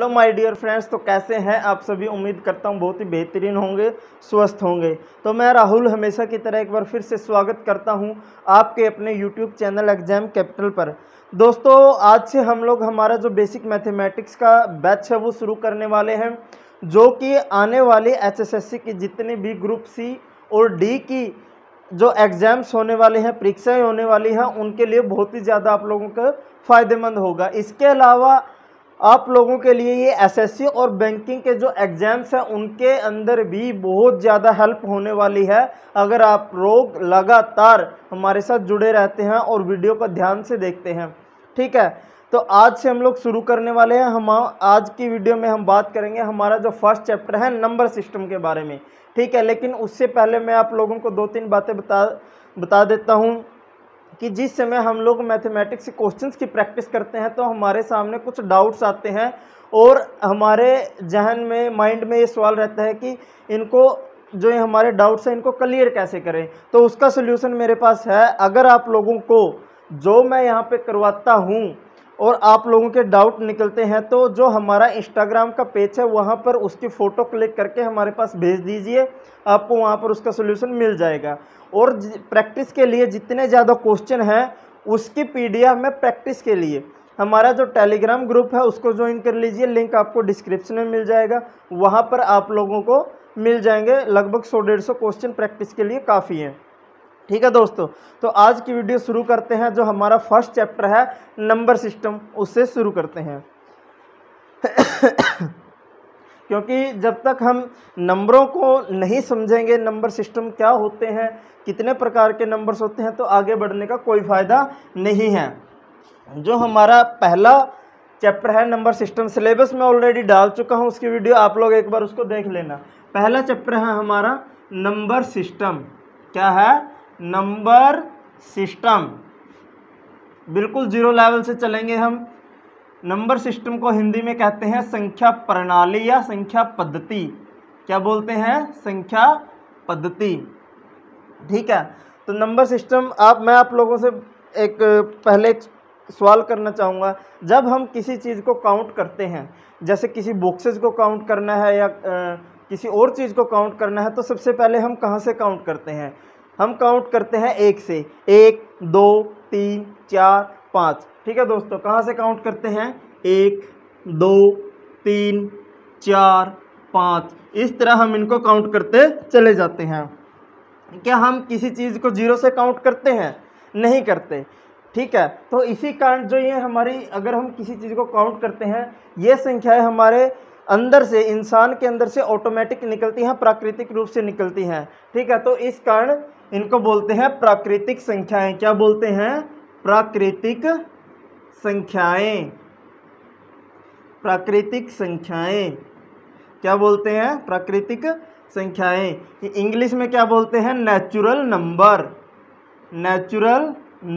Hello my dear friends, तो कैसे हैं आप सभी। उम्मीद करता हूं बहुत ही बेहतरीन होंगे, स्वस्थ होंगे। तो मैं राहुल हमेशा की तरह एक बार फिर से स्वागत करता हूं आपके अपने यूट्यूब चैनल एग्जाम कैपिटल पर। दोस्तों, आज से हम लोग हमारा जो बेसिक मैथमेटिक्स का बैच है वो शुरू करने वाले हैं, जो कि आने वाले HSSC की जितने भी ग्रुप सी और डी की जो एग्ज़ाम्स होने वाले हैं, परीक्षाएं होने वाली हैं, उनके लिए बहुत ही ज़्यादा आप लोगों का फ़ायदेमंद होगा। इसके अलावा आप लोगों के लिए ये एसएससी और बैंकिंग के जो एग्ज़ाम्स हैं उनके अंदर भी बहुत ज़्यादा हेल्प होने वाली है, अगर आप लोग लगातार हमारे साथ जुड़े रहते हैं और वीडियो को ध्यान से देखते हैं। ठीक है, तो आज से हम लोग शुरू करने वाले हैं। हम आज की वीडियो में हम बात करेंगे हमारा जो फर्स्ट चैप्टर है नंबर सिस्टम के बारे में। ठीक है, लेकिन उससे पहले मैं आप लोगों को दो तीन बातें बता देता हूँ कि जिस समय हम लोग मैथमेटिक्स के क्वेश्चंस की प्रैक्टिस करते हैं तो हमारे सामने कुछ डाउट्स आते हैं और हमारे जहन में, माइंड में ये सवाल रहता है कि इनको, जो ये हमारे डाउट्स हैं, इनको क्लियर कैसे करें। तो उसका सलूशन मेरे पास है। अगर आप लोगों को जो मैं यहाँ पे करवाता हूँ और आप लोगों के डाउट निकलते हैं तो जो हमारा इंस्टाग्राम का पेज है वहाँ पर उसकी फ़ोटो क्लिक करके हमारे पास भेज दीजिए, आपको वहाँ पर उसका सलूशन मिल जाएगा। और प्रैक्टिस के लिए जितने ज़्यादा क्वेश्चन हैं उसकी PDF में प्रैक्टिस के लिए हमारा जो टेलीग्राम ग्रुप है उसको ज्वाइन कर लीजिए, लिंक आपको डिस्क्रिप्शन में मिल जाएगा। वहाँ पर आप लोगों को मिल जाएंगे लगभग 100-150 क्वेश्चन प्रैक्टिस के लिए काफ़ी हैं। ठीक है दोस्तों, तो आज की वीडियो शुरू करते हैं। जो हमारा फर्स्ट चैप्टर है नंबर सिस्टम, उससे शुरू करते हैं। क्योंकि जब तक हम नंबरों को नहीं समझेंगे, नंबर सिस्टम क्या होते हैं, कितने प्रकार के नंबर्स होते हैं, तो आगे बढ़ने का कोई फ़ायदा नहीं है। जो हमारा पहला चैप्टर है नंबर सिस्टम, सिलेबस में ऑलरेडी डाल चुका हूं उसकी वीडियो, आप लोग एक बार उसको देख लेना। पहला चैप्टर है हमारा नंबर सिस्टम। क्या है? Number system. बिल्कुल जीरो लेवल से चलेंगे हम। नंबर सिस्टम को हिंदी में कहते हैं संख्या प्रणाली या संख्या पद्धति। क्या बोलते हैं? संख्या पद्धति। ठीक है, तो नंबर सिस्टम, मैं आप लोगों से पहले एक सवाल करना चाहूँगा। जब हम किसी चीज़ को काउंट करते हैं, जैसे किसी बॉक्सेस को काउंट करना है या किसी और चीज़ को काउंट करना है, तो सबसे पहले हम कहाँ से काउंट करते हैं? हम काउंट करते हैं 1 से। 1 2 3 4 5। ठीक है दोस्तों, कहाँ से काउंट करते हैं? 1 2 3 4 5। इस तरह हम इनको काउंट करते चले जाते हैं। क्या हम किसी चीज़ को जीरो से काउंट करते हैं? नहीं करते। ठीक है, तो इसी कारण जो ये हमारी, अगर हम किसी चीज़ को काउंट करते हैं, ये संख्याएं हमारे अंदर से, इंसान के अंदर से ऑटोमेटिक निकलती हैं, प्राकृतिक रूप से निकलती हैं। ठीक है, तो इस कारण इनको बोलते हैं प्राकृतिक संख्याएं। क्या बोलते हैं? प्राकृतिक संख्याएं। प्राकृतिक संख्याएं क्या बोलते हैं? प्राकृतिक संख्याएं। इंग्लिश में क्या बोलते हैं? Natural number. Natural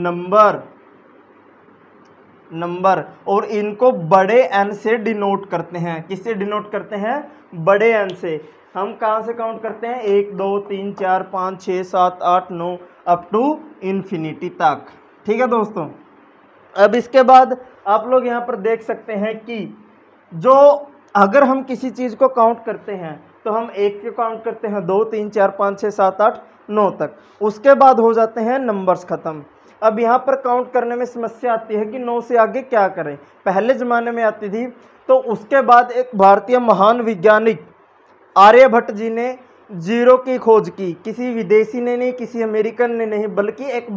number. और इनको बड़े एन से डिनोट करते हैं। किससे डिनोट करते हैं? बड़े एन से। हम कहाँ से काउंट करते हैं? 1 2 3 4 5 6 7 8 9 अप टू इन्फिनिटी तक। ठीक है दोस्तों, अब इसके बाद आप लोग यहाँ पर देख सकते हैं कि जो, अगर हम किसी चीज़ को काउंट करते हैं तो हम 1 को काउंट करते हैं, 2 3 4 5 6 7 8 9 तक। उसके बाद हो जाते हैं नंबर्स ख़त्म। अब यहाँ पर काउंट करने में समस्या आती है कि 9 से आगे क्या करें। पहले ज़माने में आती थी, तो उसके बाद एक भारतीय महान वैज्ञानिक आर्यभट्ट जी ने जीरो की खोज की। किसी विदेशी ने नहीं, किसी अमेरिकन ने नहीं, बल्कि एक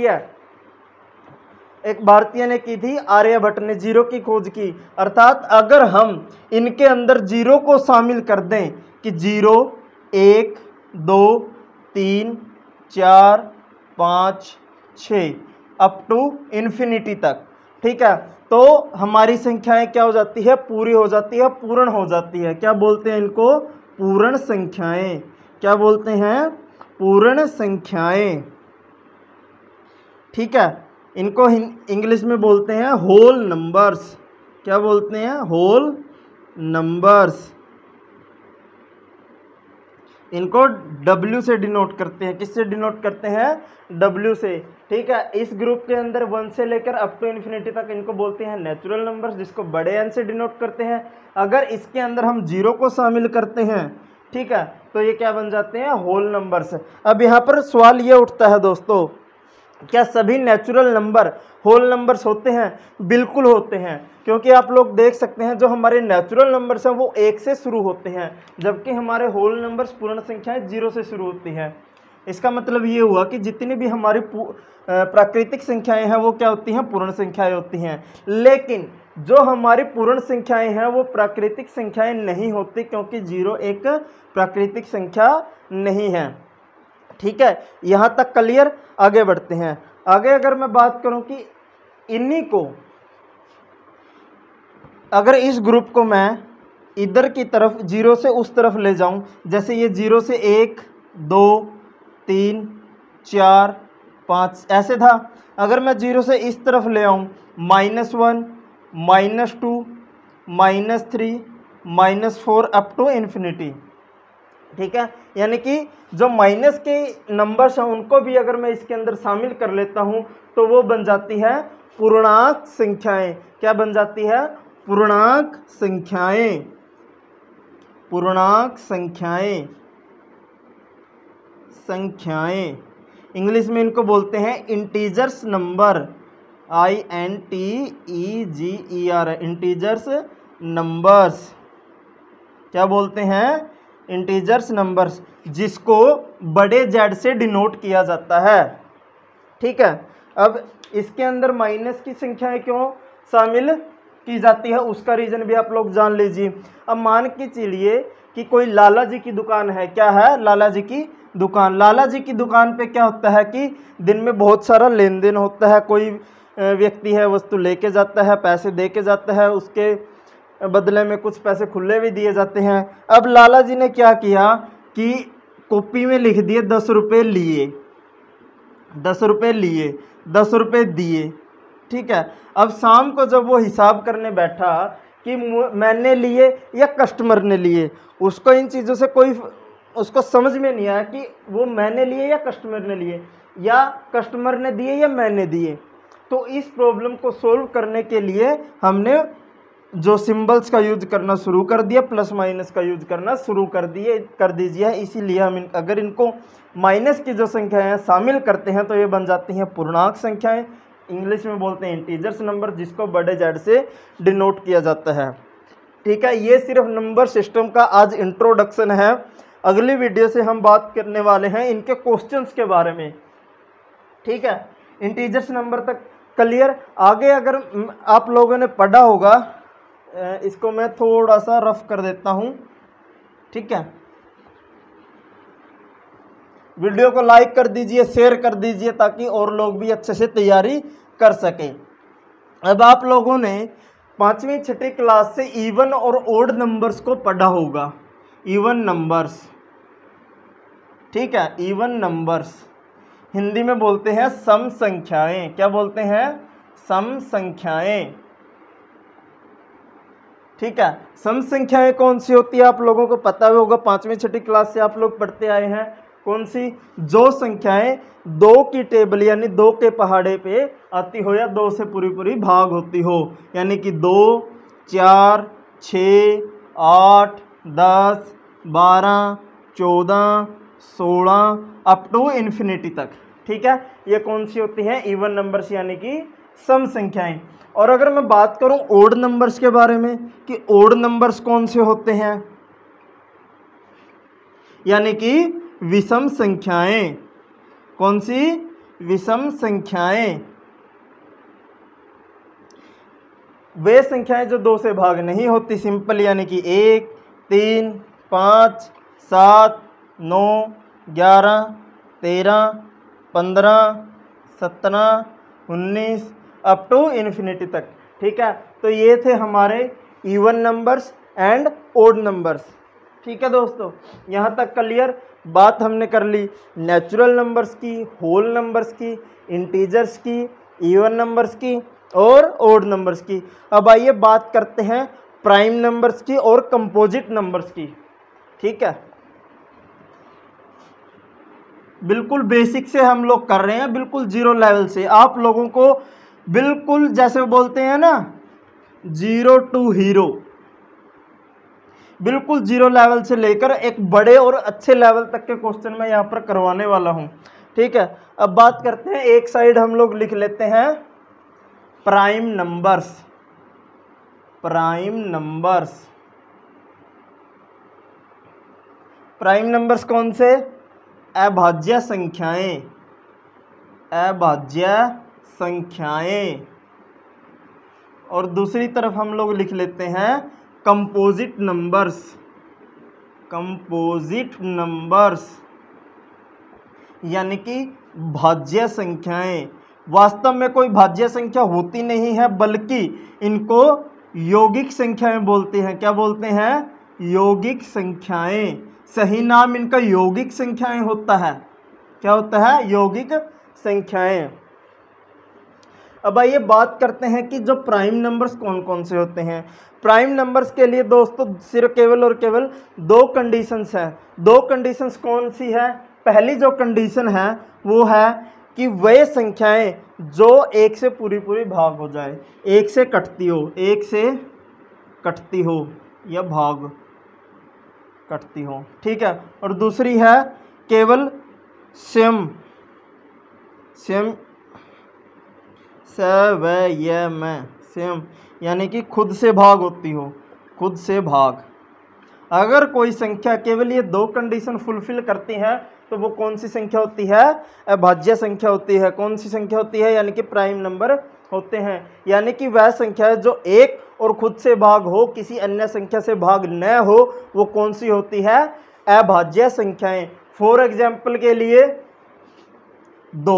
भारतीय ने की थी। आर्यभट्ट ने जीरो की खोज की। अर्थात अगर हम इनके अंदर जीरो को शामिल कर दें कि 0 1 2 3 4 5 6 अप टू इन्फिनिटी तक, ठीक है, तो हमारी संख्याएं क्या हो जाती है? पूरी हो जाती है, पूर्ण हो जाती है। क्या बोलते हैं इनको? पूर्ण संख्याएं। क्या बोलते हैं? पूर्ण संख्याएं। ठीक है, इनको इंग्लिश में बोलते हैं होल नंबर्स। क्या बोलते हैं? Whole numbers. इनको W से डिनोट करते हैं। किससे डिनोट करते हैं? W से। ठीक है, इस ग्रुप के अंदर 1 से लेकर अप टू इन्फिनिटी तक इनको बोलते हैं नेचुरल नंबर्स, जिसको बड़े N से डिनोट करते हैं। अगर इसके अंदर हम 0 को शामिल करते हैं, ठीक है, तो ये क्या बन जाते हैं? Whole numbers. अब यहाँ पर सवाल ये उठता है दोस्तों, क्या सभी नेचुरल नंबर होल नंबर्स होते हैं? बिल्कुल होते हैं, क्योंकि आप लोग देख सकते हैं जो हमारे नेचुरल नंबर्स हैं वो 1 से शुरू होते हैं, जबकि हमारे होल नंबर्स पूर्ण संख्याएं 0 से शुरू होती हैं। इसका मतलब ये हुआ कि जितनी भी हमारी प्राकृतिक संख्याएं हैं वो क्या होती हैं? पूर्ण संख्याएं होती हैं। लेकिन जो हमारी पूर्ण संख्याएं हैं वो प्राकृतिक संख्याएं नहीं होती, क्योंकि 0 एक प्राकृतिक संख्या नहीं है। ठीक है, यहाँ तक क्लियर? आगे बढ़ते हैं। आगे अगर मैं बात करूं कि इन्हीं को, अगर इस ग्रुप को मैं इधर की तरफ 0 से उस तरफ ले जाऊं, जैसे ये 0 से 1 2 3 4 5 ऐसे था, अगर मैं 0 से इस तरफ ले आऊं -1 -2 -3 -4 अप टू इन्फिनिटी। ठीक है, यानी कि जो माइनस के नंबर्स हैं उनको भी अगर मैं इसके अंदर शामिल कर लेता हूं तो वो बन जाती है पूर्णांक संख्याएं। क्या बन जाती है? पूर्णांक संख्याएं। पूर्णांक संख्याएं, संख्याएं इंग्लिश में इनको बोलते हैं integers number, INTEGER, integers numbers. क्या बोलते हैं? इंटीजर्स नंबर्स, जिसको बड़े Z से डिनोट किया जाता है। ठीक है, अब इसके अंदर माइनस की संख्याएं क्यों शामिल की जाती है उसका रीज़न भी आप लोग जान लीजिए। अब मान के चलिए कि कोई लाला जी की दुकान है। क्या है? लाला जी की दुकान। लाला जी की दुकान पे क्या होता है कि दिन में बहुत सारा लेन देन होता है। कोई व्यक्ति है वस्तु लेके जाता है, पैसे दे के जाता है, उसके बदले में कुछ पैसे खुले भी दिए जाते हैं। अब लाला जी ने क्या किया कि कॉपी में लिख दिए 10 रुपये लिए, 10 रुपये लिए, 10 रुपये दिए। ठीक है, अब शाम को जब वो हिसाब करने बैठा कि मैंने लिए या कस्टमर ने लिए, उसको इन चीज़ों से कोई उसको समझ में नहीं आया कि वो मैंने लिए या कस्टमर ने लिए, या कस्टमर ने दिए या मैंने दिए। तो इस प्रॉब्लम को सोल्व करने के लिए हमने जो सिंबल्स का यूज करना शुरू कर दिया, प्लस माइनस का यूज करना शुरू कर दीजिए। इसीलिए हम अगर इनको माइनस की जो संख्याएं हैं शामिल करते हैं तो ये बन जाती हैं पूर्णांक संख्याएं। इंग्लिश में बोलते हैं इंटीजर्स नंबर, जिसको बड़े Z से डिनोट किया जाता है। ठीक है, ये सिर्फ नंबर सिस्टम का आज इंट्रोडक्शन है। अगली वीडियो से हम बात करने वाले हैं इनके क्वेश्चंस के बारे में। ठीक है, इंटीजर्स नंबर तक क्लियर। आगे अगर आप लोगों ने पढ़ा होगा, इसको मैं थोड़ा सा रफ कर देता हूं। ठीक है, वीडियो को लाइक कर दीजिए, शेयर कर दीजिए, ताकि और लोग भी अच्छे से तैयारी कर सकें। अब आप लोगों ने 5वीं 6ठी क्लास से इवन और ओड नंबर्स को पढ़ा होगा। इवन नंबर्स, ठीक है, इवन नंबर्स हिंदी में बोलते हैं सम संख्याएं। क्या बोलते हैं? सम संख्याएं। ठीक है, सम संख्याएं कौन सी होती है आप लोगों को पता होगा, 5वीं 6ठी क्लास से आप लोग पढ़ते आए हैं। कौन सी? जो संख्याएं 2 की टेबल यानी 2 के पहाड़े पे आती हो या 2 से पूरी भाग होती हो, यानी कि 2 4 6 8 10 12 14 16 अप टू इन्फिनिटी तक। ठीक है, ये कौन सी होती है? इवन नंबर्स, यानी कि सम संख्याएं। और अगर मैं बात करूं ओड नंबर्स के बारे में कि ओड नंबर्स कौन से होते हैं, यानी कि विषम संख्याएं। कौन सी? विषम संख्याएं। वे संख्याएं जो 2 से भाग नहीं होती, सिंपल, यानी कि 1 3 5 7 9 11 13 15 17 19 अप टू इन्फिनिटी तक। ठीक है, तो ये थे हमारे even numbers and odd numbers. ठीक है दोस्तों, यहाँ तक क्लियर। बात हमने कर ली नेचुरल नंबर्स की, होल नंबर्स की, इंटीजर्स की, इवन नंबर्स की और ओड नंबर्स की। अब आइए बात करते हैं प्राइम नंबर्स की और कंपोजिट नंबर्स की। ठीक है, बिल्कुल बेसिक से हम लोग कर रहे हैं, बिल्कुल जीरो लेवल से। आप लोगों को बिल्कुल जैसे बोलते हैं ना, जीरो टू हीरो, बिल्कुल जीरो लेवल से लेकर एक बड़े और अच्छे लेवल तक के क्वेश्चन मैं यहाँ पर करवाने वाला हूँ। ठीक है, अब बात करते हैं, एक साइड हम लोग लिख लेते हैं prime numbers. Prime numbers, prime numbers कौन से? अभाज्य संख्याएं, अभाज्य संख्याएं। और दूसरी तरफ हम लोग लिख लेते हैं कंपोजिट नंबर्स, कंपोजिट नंबर्स यानी कि भाज्य संख्याएं। वास्तव में कोई भाज्य संख्या होती नहीं है, बल्कि इनको यौगिक संख्याएं बोलते हैं। क्या बोलते हैं? यौगिक संख्याएं। सही नाम इनका यौगिक संख्याएं होता है। क्या होता है? यौगिक संख्याएं। अब आइए बात करते हैं कि जो प्राइम नंबर्स कौन कौन से होते हैं। प्राइम नंबर्स के लिए दोस्तों सिर्फ केवल और केवल दो कंडीशंस हैं। दो कंडीशंस कौन सी है? पहली जो कंडीशन है वो है कि वे संख्याएं जो एक से पूरी पूरी भाग हो जाए, एक से कटती हो, एक से कटती हो या भाग कटती हो। ठीक है, और दूसरी है केवल स्वयं स्वयं यानी कि खुद से भाग होती हो, खुद से भाग। अगर कोई संख्या केवल ये दो कंडीशन फुलफिल करती है तो वो कौन सी संख्या होती है? अभाज्य संख्या होती है। कौन सी संख्या होती है? यानी कि प्राइम नंबर होते हैं। यानी कि वह संख्या है जो एक और खुद से भाग हो, किसी अन्य संख्या से भाग न हो, वो कौन सी होती है? अभाज्य संख्याएं। फॉर एग्जाम्पल के लिए 2,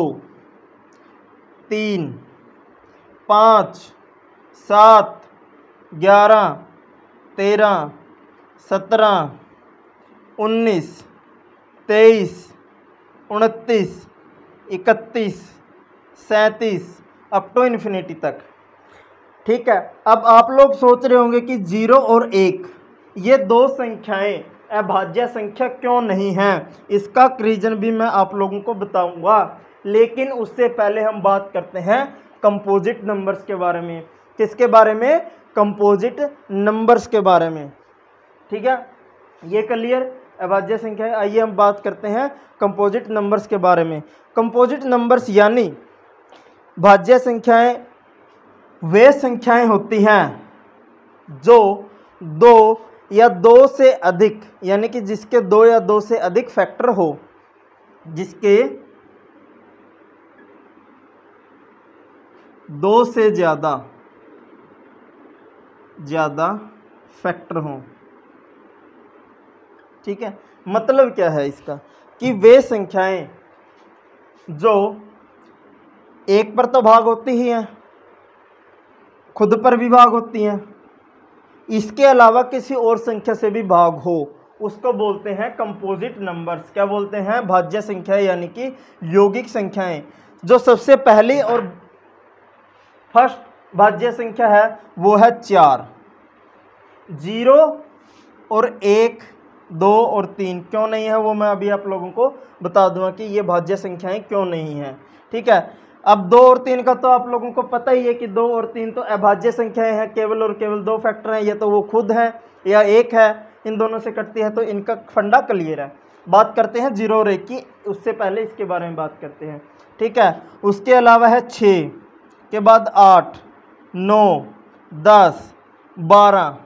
3, 5, 7, 11, 13, 17, 19, 23, 29, 31, 37 अप टू इन्फिनिटी तक। ठीक है, अब आप लोग सोच रहे होंगे कि 0 और 1 ये दो संख्याएं अभाज्य संख्या क्यों नहीं हैं। इसका रीजन भी मैं आप लोगों को बताऊंगा, लेकिन उससे पहले हम बात करते हैं कंपोजिट नंबर्स के बारे में। किसके बारे में? कंपोजिट नंबर्स के बारे में। ठीक है, ये क्लियर अभाज्य संख्या है। आइए हम बात करते हैं कंपोजिट नंबर्स के बारे में। कंपोजिट नंबर्स यानी भाज्य संख्याएं वे संख्याएं होती हैं जो दो या दो से अधिक, यानी कि जिसके दो या दो से अधिक फैक्टर हो, जिसके दो से ज्यादा फैक्टर हों। ठीक है, मतलब क्या है इसका? कि वे संख्याएं जो एक पर तो भाग होती ही हैं, खुद पर भी भाग होती हैं, इसके अलावा किसी और संख्या से भी भाग हो, उसको बोलते हैं कंपोजिट नंबर्स। क्या बोलते हैं? भाज्य संख्याएं यानी कि यौगिक संख्याएं। जो सबसे पहली और फर्स्ट भाज्य संख्या है वो है 4। 0 और 1, 2 और 3 क्यों नहीं है वो मैं अभी आप लोगों को बता दूंगा कि ये भाज्य संख्याएं क्यों नहीं है। ठीक है, अब 2 और 3 का तो आप लोगों को पता ही है कि 2 और 3 तो अभाज्य संख्याएं हैं, केवल और केवल दो फैक्टर हैं, ये तो वो खुद है या एक है, इन दोनों से कटती है, तो इनका फंडा क्लियर है। बात करते हैं 0 और 1 की, उससे पहले इसके बारे में बात करते हैं। ठीक है, उसके अलावा है 6 के बाद 8, 9, 10, 12,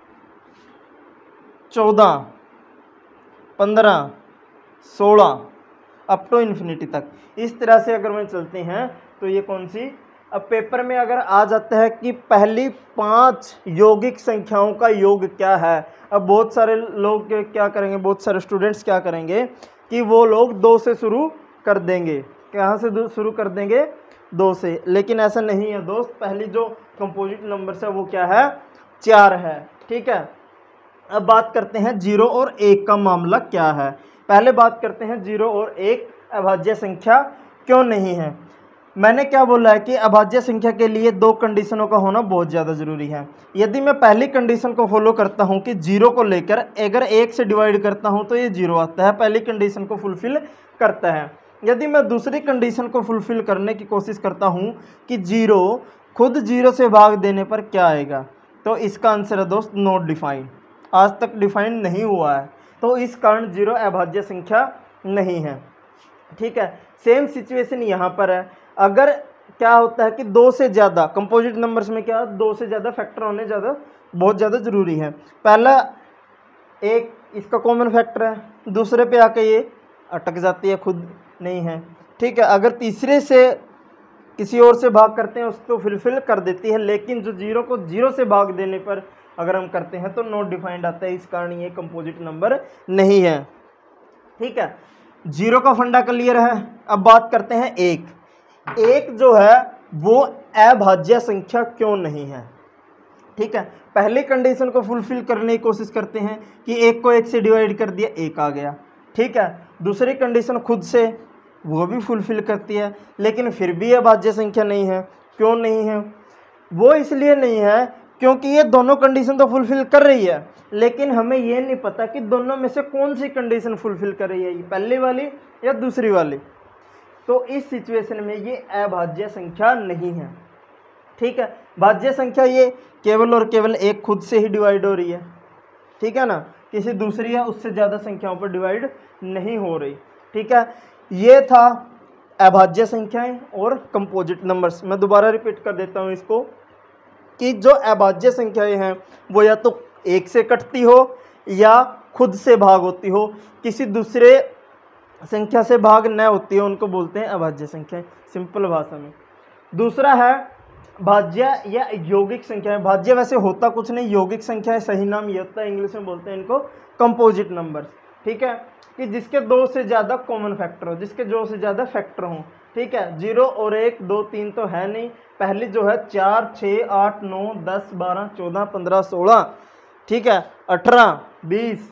14, 15, 16 अप टू इन्फिनिटी तक। इस तरह से अगर मैं चलते हैं तो ये कौन सी? अब पेपर में अगर आ जाता है कि पहली 5 यौगिक संख्याओं का योग क्या है, अब बहुत सारे लोग क्या करेंगे, बहुत सारे स्टूडेंट्स क्या करेंगे कि वो लोग 2 से शुरू कर देंगे। कहाँ से शुरू कर देंगे? 2 से। लेकिन ऐसा नहीं है दोस्त, पहली जो कंपोजिट नंबर्स है वो क्या है? 4 है। ठीक है, अब बात करते हैं 0 और 1 का मामला क्या है। पहले बात करते हैं 0 और 1 अभाज्य संख्या क्यों नहीं है। मैंने क्या बोला है कि अभाज्य संख्या के लिए दो कंडीशनों का होना बहुत ज़्यादा ज़रूरी है। यदि मैं पहली कंडीशन को फॉलो करता हूं कि 0 को लेकर अगर 1 से डिवाइड करता हूं तो ये 0 आता है, पहली कंडीशन को फुलफिल करता है। यदि मैं दूसरी कंडीशन को फुलफिल करने की कोशिश करता हूँ कि 0 खुद 0 से भाग देने पर क्या आएगा, तो इसका आंसर है दोस्त नॉट डिफाइंड, आज तक डिफाइन नहीं हुआ है, तो इस कारण 0 अभाज्य संख्या नहीं है। ठीक है, सेम सिचुएशन यहाँ पर है। अगर क्या होता है कि 2 से ज़्यादा कंपोजिट नंबर्स में क्या 2 से ज़्यादा फैक्टर होने बहुत ज़्यादा ज़रूरी है। पहला एक इसका कॉमन फैक्टर है, दूसरे पे आके ये अटक जाती है, खुद नहीं है। ठीक है, अगर तीसरे से किसी और से भाग करते हैं उसको फुलफिल कर देती है, लेकिन जो 0 को 0 से भाग देने पर अगर हम करते हैं तो नॉट डिफाइंड आता है, इस कारण ये कंपोजिट नंबर नहीं है। ठीक है, 0 का फंडा क्लियर है। अब बात करते हैं एक जो है वो अभाज्य संख्या क्यों नहीं है। ठीक है, पहली कंडीशन को फुलफिल करने की कोशिश करते हैं कि 1 को 1 से डिवाइड कर दिया, 1 आ गया। ठीक है, दूसरी कंडीशन खुद से वो भी फुलफिल करती है, लेकिन फिर भी अभाज्य संख्या नहीं है। क्यों नहीं है? वो इसलिए नहीं है क्योंकि ये दोनों कंडीशन तो फुलफिल कर रही है, लेकिन हमें ये नहीं पता कि दोनों में से कौन सी कंडीशन फुलफिल कर रही है, ये पहली वाली या दूसरी वाली। तो इस सिचुएशन में ये अभाज्य संख्या नहीं है। ठीक है, भाज्य संख्या ये केवल और केवल एक खुद से ही डिवाइड हो रही है। ठीक है ना, किसी दूसरी या उससे ज़्यादा संख्याओं पर डिवाइड नहीं हो रही। ठीक है, ये था अभाज्य संख्याएं और कंपोजिट नंबर्स। मैं दोबारा रिपीट कर देता हूँ इसको कि जो अभाज्य संख्याएं हैं वो या तो 1 से कटती हो या खुद से भाग होती हो, किसी दूसरे संख्या से भाग न होती हो, उनको बोलते हैं अभाज्य संख्याएं सिंपल भाषा में। दूसरा है भाज्य या यौगिक संख्याएं। भाज्य वैसे होता कुछ नहीं, यौगिक संख्याएं सही नाम ये होता है, इंग्लिश में बोलते हैं इनको कंपोजिट नंबर्स। ठीक है, कि जिसके 2 से ज़्यादा कॉमन फैक्टर हो, जिसके 2 से ज़्यादा फैक्टर हों। ठीक है, 0 और 1 2 3 तो है नहीं, पहली जो है 4 6 8 9 10 12 14 15 16, ठीक है, 18 20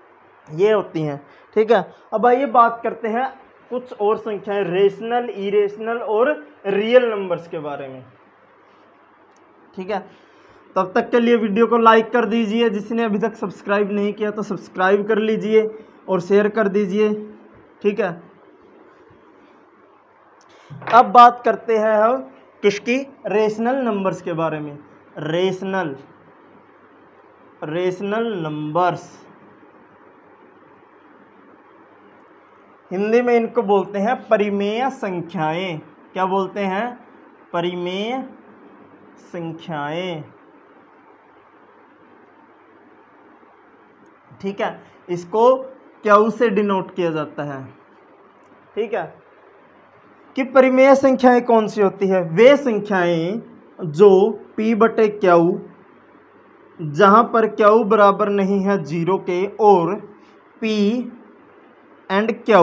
ये होती हैं। ठीक है, अब आइए बात करते हैं कुछ और संख्याएं, रेशनल, इरेशनल और रियल नंबर्स के बारे में। ठीक है, तब तक के लिए वीडियो को लाइक कर दीजिए, जिसने अभी तक सब्सक्राइब नहीं किया तो सब्सक्राइब कर लीजिए और शेयर कर दीजिए। ठीक है, अब बात करते हैं हम किसकी, रेशनल नंबर्स के बारे में। रेशनल नंबर्स, हिंदी में इनको बोलते हैं परिमेय संख्याएं। क्या बोलते हैं? परिमेय संख्याएं। ठीक है, इसको क्यू से डिनोट किया जाता है। ठीक है, कि परिमेय संख्याएं कौन सी होती है? वे संख्याएं जो p बटे क्यू, जहां पर क्यू बराबर नहीं है 0 के, और p and q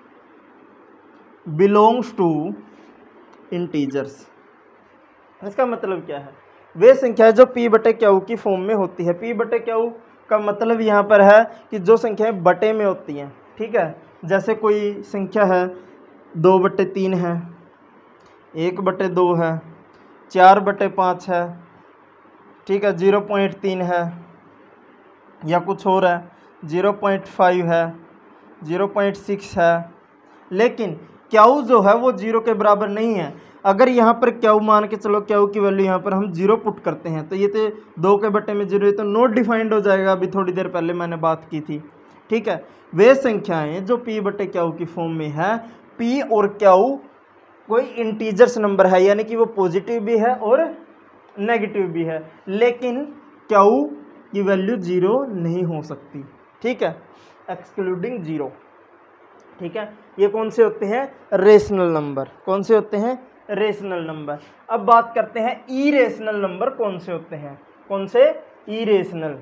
belongs to integers. इसका मतलब क्या है? वे संख्याएं जो p बटे क्यू की फॉर्म में होती है। p बटे क्यू का मतलब यहाँ पर है कि जो संख्याएं बटे में होती हैं। ठीक है, जैसे कोई संख्या है 2 बटे 3 है, 1 बटे 2 है, 4 बटे 5 है, ठीक है, 0.3 है, या कुछ और है 0.5 है, 0.6 है, लेकिन क्यू जो है वो 0 के बराबर नहीं है। अगर यहाँ पर क्यू मान के चलो, क्यू की वैल्यू यहाँ पर हम 0 पुट करते हैं तो ये तो 2 के बटे में 0, ये तो नॉट डिफाइंड हो जाएगा। अभी थोड़ी देर पहले मैंने बात की थी। ठीक है, वे संख्याएं जो p बटे क्यू की फॉर्म में है, p और क्यू कोई इंटीजर्स नंबर है, यानी कि वो पॉजिटिव भी है और नेगेटिव भी है, लेकिन क्यू की वैल्यू 0 नहीं हो सकती। ठीक है, एक्सक्लूडिंग 0। ठीक है, ये कौन से होते हैं? Rational number. कौन से होते हैं? Rational number. अब बात करते हैं इरेशनल नंबर कौन से होते हैं। कौन से? इरेशनल।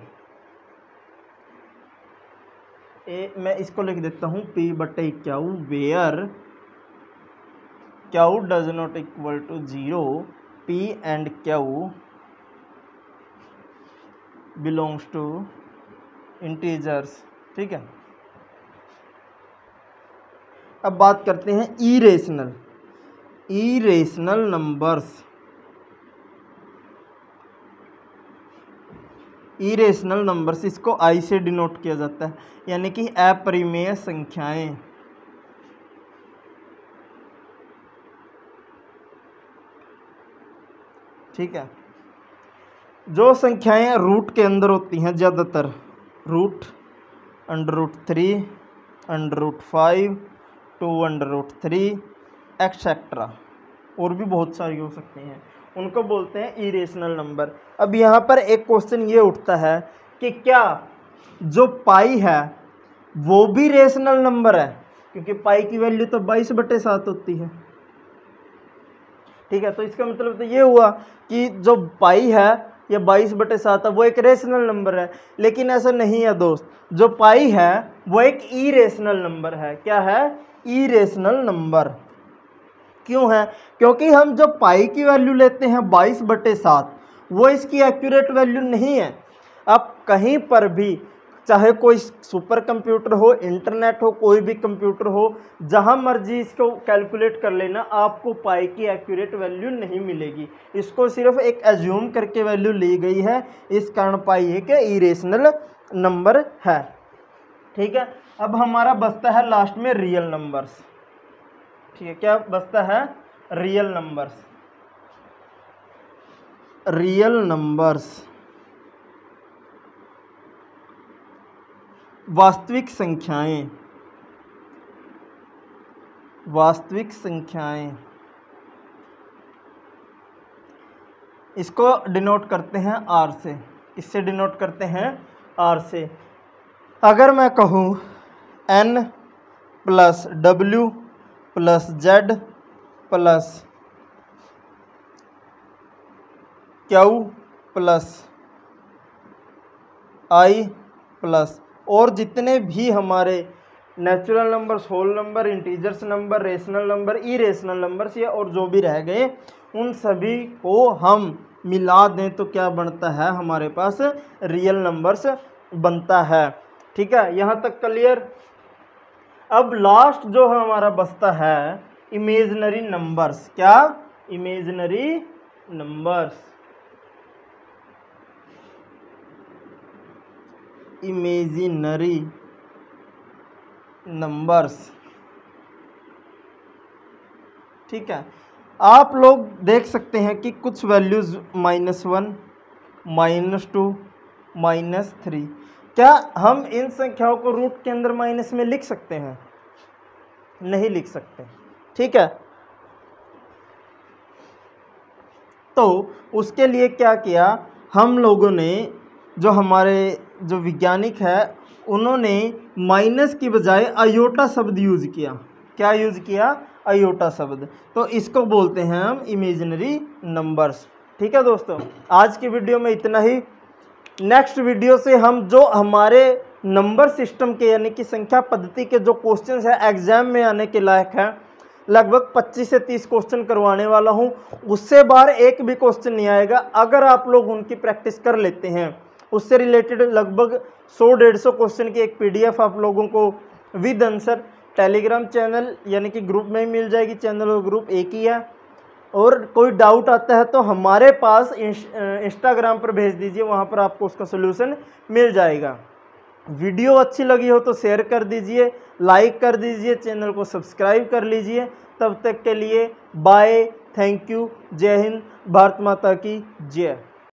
मैं इसको लिख देता हूं p बटे q, where q does not equal to 0, p and q belongs to integers. ठीक है, अब बात करते हैं irrational. Irrational numbers, irrational numbers इसको I से डिनोट किया जाता है, यानी कि अपरिमेय संख्याएं। ठीक है। जो संख्याएं रूट के अंदर होती हैं ज़्यादातर, रूट, √3, √5, 2√3 एक्सेट्रा, और भी बहुत सारी हो सकती हैं, उनको बोलते हैं इरेशनल नंबर। अब यहाँ पर एक क्वेश्चन ये उठता है कि क्या जो पाई है वो भी रेशनल नंबर है, क्योंकि पाई की वैल्यू तो 22/7 होती है, ठीक है। तो इसका मतलब तो ये हुआ कि जो पाई है या 22/7 है वो एक रेशनल नंबर है, लेकिन ऐसा नहीं है दोस्त। जो पाई है वो एक इरेशनल नंबर है। क्या है? Irrational number. क्यों है? क्योंकि हम जो पाई की वैल्यू लेते हैं 22/7 वो इसकी एक्यूरेट वैल्यू नहीं है। अब कहीं पर भी, चाहे कोई सुपर कंप्यूटर हो, इंटरनेट हो, कोई भी कंप्यूटर हो, जहां मर्जी इसको कैलकुलेट कर लेना, आपको पाई की एक्यूरेट वैल्यू नहीं मिलेगी। इसको सिर्फ एक एज्यूम करके वैल्यू ली गई है, इस कारण पाई एक इरेशनल नंबर है, ठीक है। अब हमारा बचता है लास्ट में रियल नंबर्स, ठीक है। क्या बचता है? Real numbers. रियल नंबर्स वास्तविक संख्याएं, वास्तविक संख्याएं, इसको डिनोट करते हैं आर से। किससे डिनोट करते हैं? आर से। अगर मैं कहूँ n + w + z + q + i + और जितने भी हमारे natural numbers, whole number, integers number, rational number, irrational numbers या और जो भी रह गए, उन सभी को हम मिला दें तो क्या बनता है? हमारे पास रियल नंबर्स बनता है, ठीक है। यहाँ तक क्लियर? अब लास्ट जो हमारा बचता है इमेजिनरी नंबर्स। क्या? Imaginary numbers. इमेजिनरी नंबर्स, ठीक है। आप लोग देख सकते हैं कि कुछ वैल्यूज -1, -2, -3, क्या हम इन संख्याओं को रूट के अंदर माइनस में लिख सकते हैं? नहीं लिख सकते, ठीक है। तो उसके लिए क्या किया हम लोगों ने, जो हमारे जो वैज्ञानिक है, उन्होंने माइनस की बजाय आयोटा शब्द यूज किया। क्या यूज किया? आयोटा शब्द। तो इसको बोलते हैं हम इमेजिनरी नंबर्स, ठीक है दोस्तों। आज की वीडियो में इतना ही। नेक्स्ट वीडियो से हम जो हमारे नंबर सिस्टम के यानी कि संख्या पद्धति के जो क्वेश्चंस हैं एग्जाम में आने के लायक हैं, लगभग 25 से 30 क्वेश्चन करवाने वाला हूं। उससे बाहर एक भी क्वेश्चन नहीं आएगा। अगर आप लोग उनकी प्रैक्टिस कर लेते हैं, उससे रिलेटेड लगभग 100-150 क्वेश्चन की एक PDF आप लोगों को विद आंसर टेलीग्राम चैनल यानी कि ग्रुप में ही मिल जाएगी। चैनल और ग्रुप एक ही है। और कोई डाउट आता है तो हमारे पास इंस्टाग्राम पर भेज दीजिए, वहाँ पर आपको उसका सोल्यूशन मिल जाएगा। वीडियो अच्छी लगी हो तो शेयर कर दीजिए, लाइक कर दीजिए, चैनल को सब्सक्राइब कर लीजिए। तब तक के लिए बाय, थैंक यू, जय हिंद, भारत माता की जय।